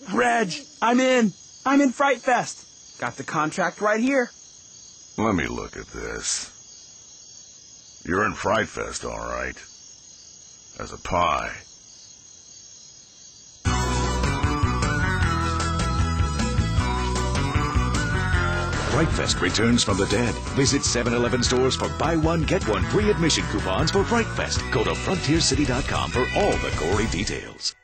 Reg, I'm in. I'm in Fright Fest. Got the contract right here. Let me look at this. You're in Fright Fest, all right. As a pie. Fright Fest returns from the dead. Visit 7-Eleven stores for buy one, get one free admission coupons for Fright Fest. Go to frontiercity.com for all the gory details.